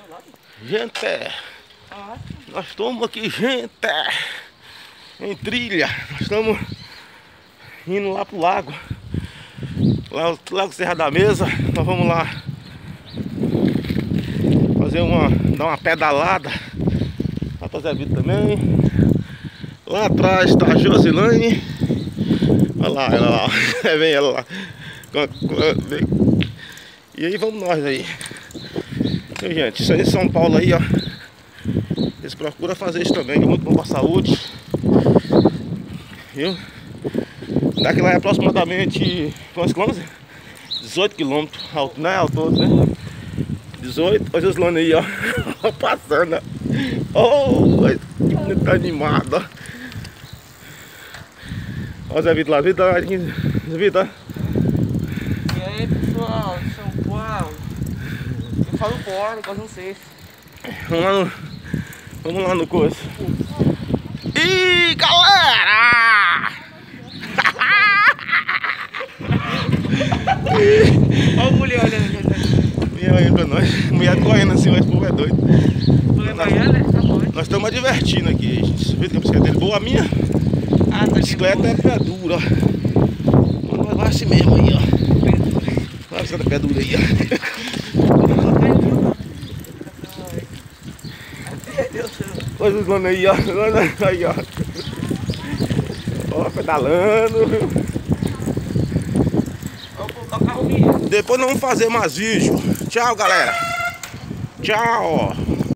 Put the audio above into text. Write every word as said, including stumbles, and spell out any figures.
Gente, nós estamos aqui, gente, em trilha. Nós estamos indo lá pro lago, lá o Lago Serra da Mesa. Nós vamos lá fazer uma, dar uma pedalada. Lá pra Zé Vitor também. Lá atrás está a Josilane. Olha lá, olha lá, vem ela lá. E aí vamos nós aí. E, gente, isso aí em São Paulo aí, ó. Eles procuram fazer isso também, que é muito bom pra saúde. Viu? Daqui lá é aproximadamente quantos quilômetros? dezoito quilômetros, né? Ao todo, né? dezoito, olha os lanos aí, ó. Passando, ó. Oh, que bonito, tá animado, ó. Olha o Zé Vitor lá, Vitor, Zé Vitor. E aí, pessoal, São Paulo. Eu falo porco, eu não sei. Vamos lá no, vamos lá no coisa. Ih, galera! Olha a mulher olhando. Mulher olhando pra nós. Mulher correndo assim, mas o povo é doido. Mulher correndo, né? Tá bom. Nós estamos divertindo aqui, gente. Você vê que a bicicleta é boa, a minha? Ah, tá. A bicicleta é pé dura, ó. Vamos levar assim mesmo aí, ó. Olha a bicicleta é pé dura aí, ó. Olha os lanos aí, ó. Aí, ó. Ó, pedalando. Depois nós vamos fazer mais vídeo. Tchau, galera. Tchau.